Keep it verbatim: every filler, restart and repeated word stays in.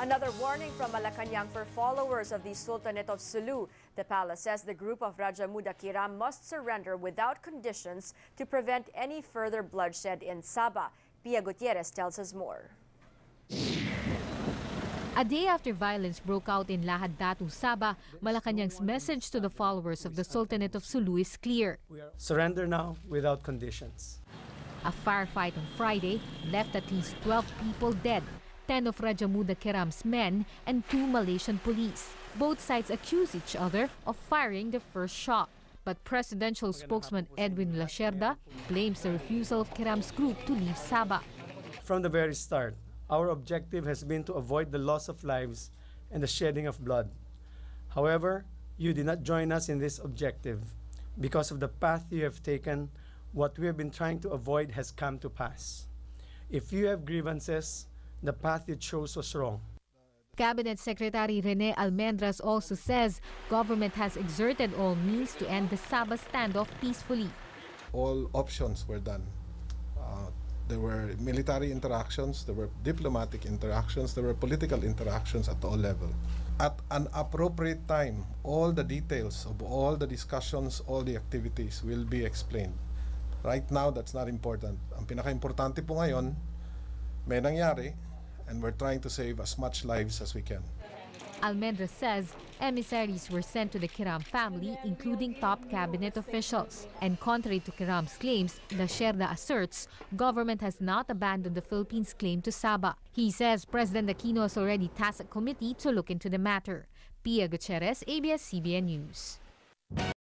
Another warning from Malacañang for followers of the Sultanate of Sulu. The palace says the group of Raja Muda Kiram must surrender without conditions to prevent any further bloodshed in Sabah. Pia Gutierrez tells us more. A day after violence broke out in Lahad Datu, Sabah, Malacañang's message to the followers of the Sultanate of Sulu is clear. Surrender now without conditions. A firefight on Friday left at least twelve people dead, ten of Raja Muda Kiram's men and two Malaysian police. Both sides accuse each other of firing the first shot. But presidential spokesman Edwin Lacerda blames the refusal of Kiram's group to leave Sabah. From the very start, our objective has been to avoid the loss of lives and the shedding of blood. However, you did not join us in this objective. Because of the path you have taken, what we have been trying to avoid has come to pass. If you have grievances, the path you chose was wrong. Cabinet Secretary Rene Almendras also says government has exerted all means to end the Sabah standoff peacefully. All options were done. Uh, there were military interactions, there were diplomatic interactions, there were political interactions at all levels. At an appropriate time, all the details of all the discussions, all the activities will be explained. Right now, that's not important. Ang pinaka-importante po ngayon, may nangyari, and we're trying to save as much lives as we can. Almendras says emissaries were sent to the Kiram family, including top cabinet officials. And contrary to Kiram's claims, Lacerda asserts government has not abandoned the Philippines' claim to Sabah. He says President Aquino has already tasked a committee to look into the matter. Pia Gutierrez, A B S C B N News.